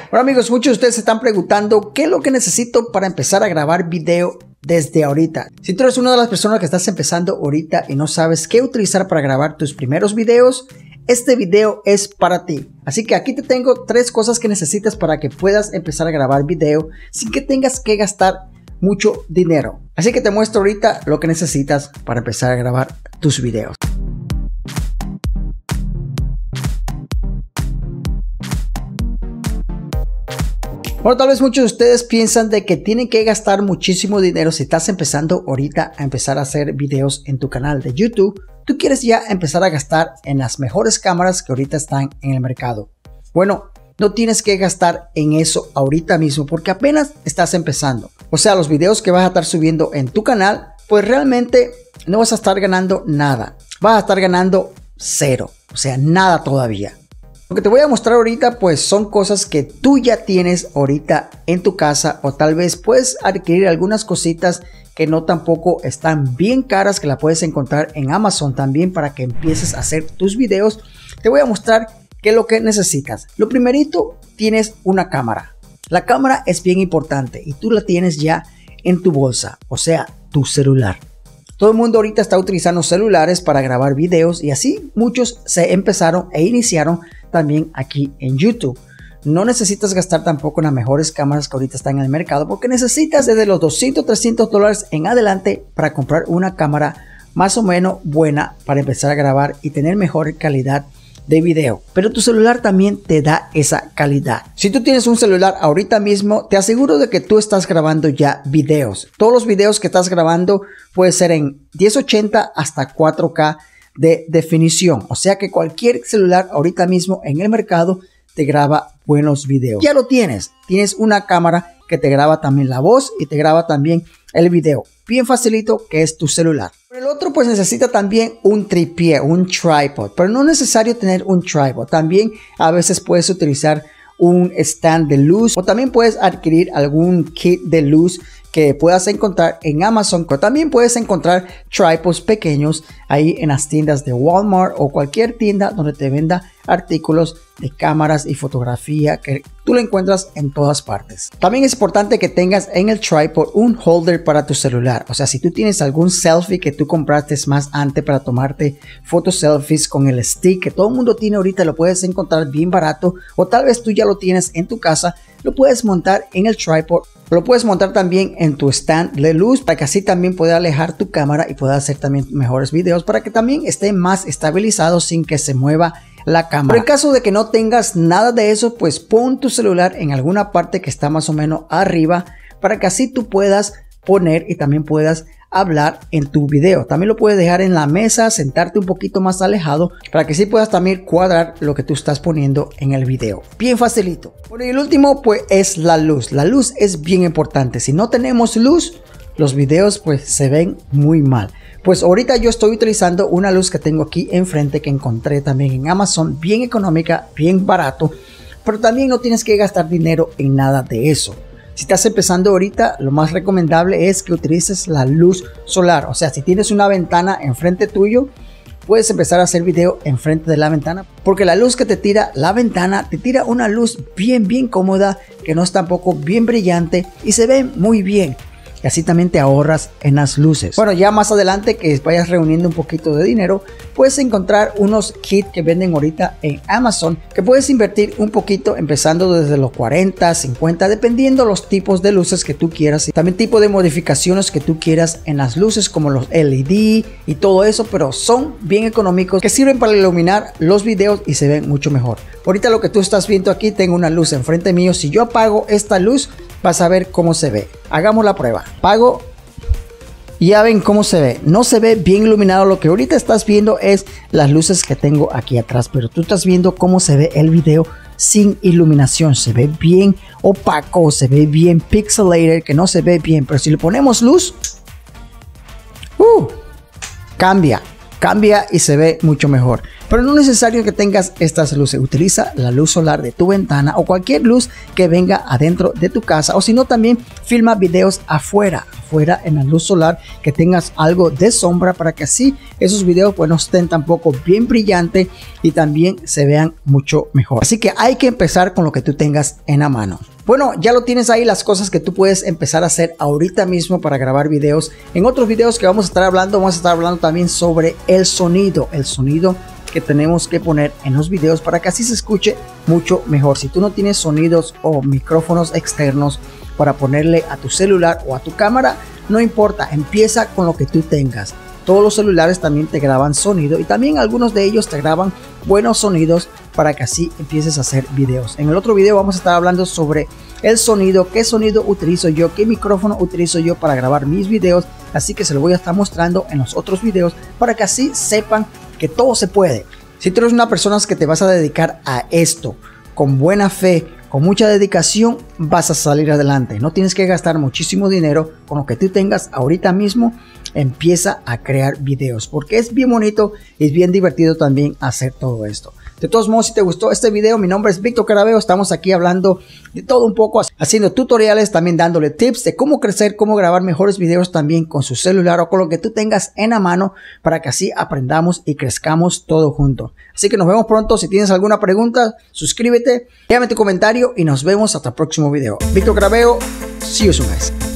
Bueno amigos, muchos de ustedes se están preguntando qué es lo que necesito para empezar a grabar video desde ahorita. Si tú eres una de las personas que estás empezando ahorita y no sabes qué utilizar para grabar tus primeros videos, este video es para ti. Así que aquí te tengo 3 cosas que necesitas para que puedas empezar a grabar video sin que tengas que gastar mucho dinero. Así que te muestro ahorita lo que necesitas para empezar a grabar tus videos. Bueno, tal vez muchos de ustedes piensan de que tienen que gastar muchísimo dinero si estás empezando ahorita a empezar a hacer videos en tu canal de YouTube. Tú quieres ya empezar a gastar en las mejores cámaras que ahorita están en el mercado. Bueno, no tienes que gastar en eso ahorita mismo porque apenas estás empezando. O sea, los videos que vas a estar subiendo en tu canal, pues realmente no vas a estar ganando nada. Vas a estar ganando 0, o sea, nada todavía. Lo que te voy a mostrar ahorita pues son cosas que tú ya tienes ahorita en tu casa, o tal vez puedes adquirir algunas cositas que no tampoco están bien caras, que la puedes encontrar en Amazon también para que empieces a hacer tus videos. Te voy a mostrar qué es lo que necesitas. Lo primerito, tienes una cámara. La cámara es bien importante y tú la tienes ya en tu bolsa, o sea, tu celular. Todo el mundo ahorita está utilizando celulares para grabar videos y así muchos se empezaron e iniciaron también aquí en YouTube. No necesitas gastar tampoco en las mejores cámaras que ahorita están en el mercado porque necesitas desde los $200, $300 en adelante para comprar una cámara más o menos buena para empezar a grabar y tener mejor calidad de video. Pero tu celular también te da esa calidad. Si tú tienes un celular ahorita mismo, te aseguro de que tú estás grabando ya videos. Todos los videos que estás grabando puede ser en 1080 hasta 4K de definición. O sea que cualquier celular ahorita mismo en el mercado te graba buenos videos. Ya lo tienes. Tienes una cámara que te graba también la voz y te graba también el video. Bien facilito que es tu celular. Pero el otro pues necesita también un tripié, un tripod. Pero no es necesario tener un tripod. También a veces puedes utilizar un stand de luz o también puedes adquirir algún kit de luz que puedas encontrar en Amazon. Pero también puedes encontrar tripods pequeños ahí en las tiendas de Walmart o cualquier tienda donde te venda artículos de cámaras y fotografía, que tú lo encuentras en todas partes. También es importante que tengas en el tripod un holder para tu celular. O sea, si tú tienes algún selfie que tú compraste más antes para tomarte fotos selfies con el stick que todo el mundo tiene ahorita, lo puedes encontrar bien barato, o tal vez tú ya lo tienes en tu casa, lo puedes montar en el tripod. Lo puedes montar también en tu stand de luz para que así también pueda alejar tu cámara y pueda hacer también mejores videos para que también esté más estabilizado sin que se mueva la cámara. Pero en caso de que no tengas nada de eso, pues pon tu celular en alguna parte que está más o menos arriba para que así tú puedas poner y también puedas hablar en tu video. También lo puedes dejar en la mesa, sentarte un poquito más alejado para que sí puedas también cuadrar lo que tú estás poniendo en el video. Bien facilito. Bueno, y el último pues es la luz. La luz es bien importante. Si no tenemos luz, los videos pues se ven muy mal. Pues ahorita yo estoy utilizando una luz que tengo aquí enfrente que encontré también en Amazon, bien económica, bien barato, pero también no tienes que gastar dinero en nada de eso. Si estás empezando ahorita, lo más recomendable es que utilices la luz solar. O sea, si tienes una ventana enfrente tuyo, puedes empezar a hacer video enfrente de la ventana, porque la luz que te tira la ventana, te tira una luz bien cómoda, que no es tampoco bien brillante y se ve muy bien. Y así también te ahorras en las luces. Bueno, ya más adelante que vayas reuniendo un poquito de dinero, puedes encontrar unos kits que venden ahorita en Amazon, que puedes invertir un poquito empezando desde los 40, 50, dependiendo los tipos de luces que tú quieras y también tipo de modificaciones que tú quieras en las luces como los LED y todo eso, pero son bien económicos que sirven para iluminar los videos y se ven mucho mejor. Ahorita lo que tú estás viendo aquí, tengo una luz enfrente mío. Si yo apago esta luz, vas a ver cómo se ve. Hagamos la prueba. Apago y ya ven cómo se ve. No se ve bien iluminado. Lo que ahorita estás viendo es las luces que tengo aquí atrás, pero tú estás viendo cómo se ve el video sin iluminación. Se ve bien opaco, se ve bien pixelated, que no se ve bien. Pero si le ponemos luz, cambia y se ve mucho mejor. Pero no es necesario que tengas estas luces. Utiliza la luz solar de tu ventana o cualquier luz que venga adentro de tu casa, o si no, también filma videos afuera en la luz solar, que tengas algo de sombra para que así esos videos pues no estén tampoco bien brillantes y también se vean mucho mejor. Así que hay que empezar con lo que tú tengas en la mano. Bueno, ya lo tienes ahí, las cosas que tú puedes empezar a hacer ahorita mismo para grabar videos. En otros videos que vamos a estar hablando también sobre el sonido que tenemos que poner en los videos para que así se escuche mucho mejor. Si tú no tienes sonidos o micrófonos externos para ponerle a tu celular o a tu cámara, no importa, empieza con lo que tú tengas. Todos los celulares también te graban sonido y también algunos de ellos te graban buenos sonidos para que así empieces a hacer videos. En el otro video vamos a estar hablando sobre el sonido, qué sonido utilizo yo, qué micrófono utilizo yo para grabar mis videos, así que se lo voy a estar mostrando en los otros videos para que así sepan que todo se puede. Si tú eres una persona que te vas a dedicar a esto con buena fe, con mucha dedicación, vas a salir adelante. No tienes que gastar muchísimo dinero. Con lo que tú tengas ahorita mismo, empieza a crear videos, porque es bien bonito y es bien divertido también hacer todo esto. De todos modos, si te gustó este video, mi nombre es Víctor Carabeo. Estamos aquí hablando de todo un poco, haciendo tutoriales, también dándole tips de cómo crecer, cómo grabar mejores videos también con su celular o con lo que tú tengas en la mano, para que así aprendamos y crezcamos todo junto. Así que nos vemos pronto. Si tienes alguna pregunta, suscríbete, déjame tu comentario y nos vemos hasta el próximo video. Víctor Carabeo, see you soon guys.